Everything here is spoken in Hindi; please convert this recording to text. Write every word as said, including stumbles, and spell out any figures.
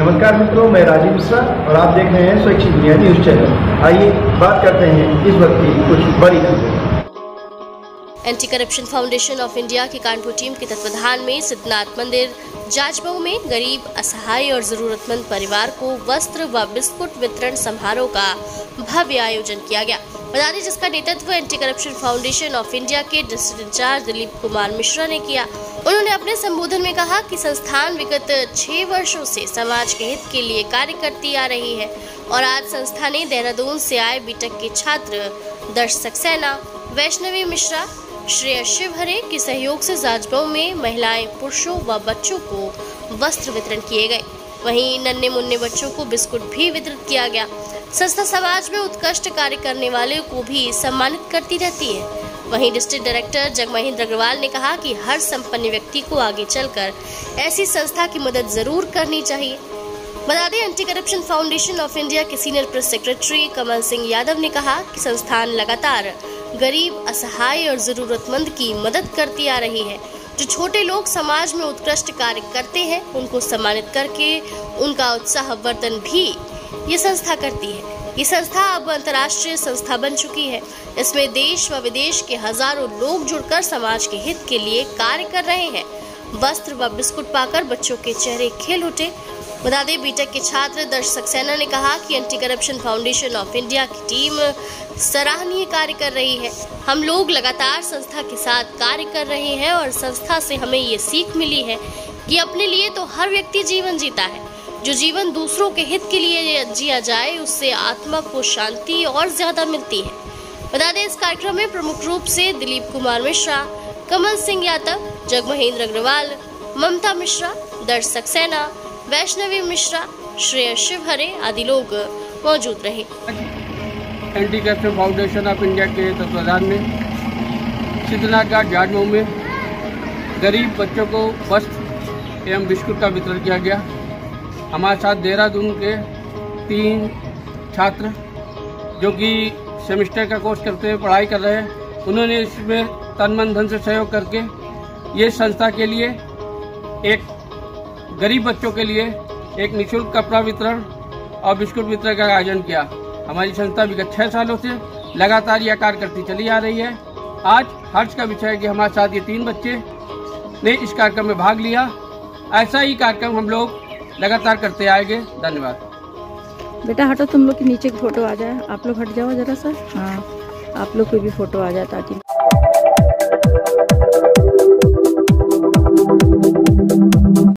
नमस्कार मित्रों, मैं राजीव मिश्रा और आप देख रहे हैं स्वैच्छिक दुनिया न्यूज चैनल। आइए बात करते हैं इस वक्त की कुछ बड़ी खबरें। Anti corruption foundation of India की कानपुर टीम के तत्वाधान में सिद्धनाथ मंदिर जाजमऊ में गरीब, असहाय और जरूरतमंद परिवार को वस्त्र व बिस्कुट वितरण समारोह का भव्य आयोजन किया गया। बता दें जिसका नेतृत्व anti corruption foundation of India के डिस्ट्रिक्ट इंचार्ज दिलीप कुमार मिश्रा ने किया। उन्होंने अपने संबोधन में कहा कि संस्थान विगत छह वर्षों से समाज के हित के लिए कार्य करती आ रही है और आज संस्था ने देहरादून से आए बीटेक के छात्र दर्श सक्सेना, वैष्णवी मिश्रा, श्रेय शिवहरे के सहयोग से जाजमऊ में महिलाएं, पुरुषों व बच्चों को वस्त्र वितरण किए गए। वहीं नन्हे मुन्ने बच्चों को बिस्कुट भी वितरित किया गया। संस्था समाज में उत्कृष्ट कार्य करने वाले को भी सम्मानित करती रहती है। वहीं डिस्ट्रिक्ट डायरेक्टर जगमहेंद्र अग्रवाल ने कहा कि हर संपन्न व्यक्ति को आगे चलकर ऐसी संस्था की मदद जरूर करनी चाहिए। बता दें anti corruption foundation of India के senior press secretary Kamal Singh Yadav ने कहा कि संस्थान लगातार गरीब, असहाय और जरूरतमंद की मदद करती आ रही है। जो छोटे लोग समाज में उत्कृष्ट कार्य करते हैं उनको सम्मानित करके उनका उत्साहवर्धन भी ये संस्था करती है। ये संस्था अब अंतर्राष्ट्रीय संस्था बन चुकी है। इसमें देश व विदेश के हजारों लोग जुड़कर समाज के हित के लिए कार्य कर रहे हैं। वस्त्र व बिस्कुट पाकर बच्चों के चेहरे खिल उठे। बता दें बीटेक के छात्र दर्श सक्सेना ने कहा कि anti corruption foundation of India की टीम सराहनीय कार्य कर रही है। हम लोग लगातार संस्था के साथ कार्य कर रहे हैं और संस्था से हमें ये सीख मिली है कि अपने लिए तो हर व्यक्ति जीवन जीता है। जो जीवन दूसरों के हित के लिए जिया जाए उससे आत्मा को शांति और ज्यादा मिलती है। बता दें इस कार्यक्रम में प्रमुख रूप से दिलीप कुमार मिश्रा, कमल सिंह यादव, जगमहेंद्र अग्रवाल, ममता मिश्रा, दर्श सक्सेना, वैष्णवी मिश्रा, श्रेय शिवहरे आदि लोग मौजूद रहे। Anti corruption foundation of India के तत्वाधान में सिद्धनाथ घाट जाजमऊ में गरीब बच्चों को वस्त्र एवं बिस्कुट का वितरण किया गया। हमारे साथ देहरादून के तीन छात्र जो कि सेमेस्टर का कोर्स करते हुए पढ़ाई कर रहे हैं, उन्होंने इसमें तन मन धन से सहयोग करके ये संस्था के लिए एक गरीब बच्चों के लिए एक निःशुल्क कपड़ा वितरण और बिस्कुट वितरण का आयोजन किया। हमारी संस्था विगत छह सालों से लगातार यह कार्य करती चली आ रही है। आज हर्ष का विषय है कि हमारे साथ ये तीन बच्चे ने इस कार्यक्रम में भाग लिया। ऐसा ही कार्यक्रम हम लोग लगातार करते आएंगे। धन्यवाद। बेटा हटो, तुम लोग के नीचे की फोटो आ जाए। आप लोग हट जाओ जरा सा। हाँ, आप लोग की भी फोटो आ जाए ताकि